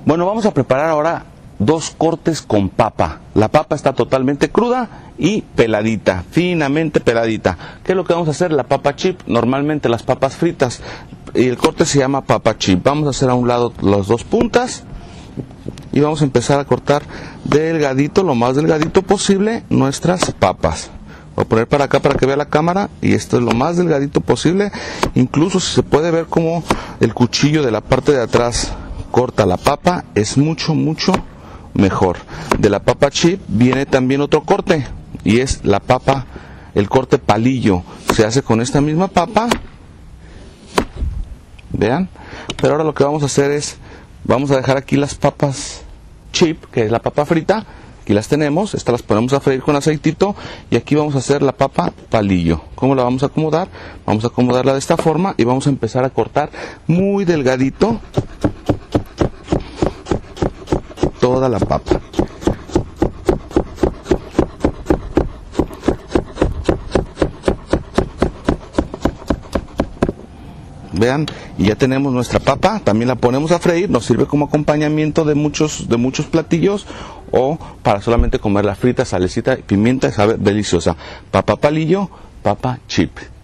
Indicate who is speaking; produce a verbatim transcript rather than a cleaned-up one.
Speaker 1: Bueno, vamos a preparar ahora dos cortes con papa. La papa está totalmente cruda y peladita, finamente peladita. ¿Qué es lo que vamos a hacer? La papa chip, normalmente las papas fritas, y el corte se llama papa chip. Vamos a hacer a un lado las dos puntas y vamos a empezar a cortar delgadito, lo más delgadito posible, nuestras papas. Voy a poner para acá para que vea la cámara, y esto es lo más delgadito posible. Incluso si se puede ver como el cuchillo de la parte de atrás corta la papa, es mucho, mucho mejor. De la papa chip viene también otro corte, y es la papa, el corte palillo. Se hace con esta misma papa, vean. Pero ahora lo que vamos a hacer es, vamos a dejar aquí las papas chip, que es la papa frita. Aquí las tenemos, estas las ponemos a freír con aceitito, y aquí vamos a hacer la papa palillo. ¿Cómo la vamos a acomodar? Vamos a acomodarla de esta forma y vamos a empezar a cortar muy delgadito toda la papa. Vean, y ya tenemos nuestra papa. También la ponemos a freír, nos sirve como acompañamiento de muchos, de muchos platillos, o para solamente comerla frita, salecita y pimienta, sabe deliciosa. Papa palillo, papa chip.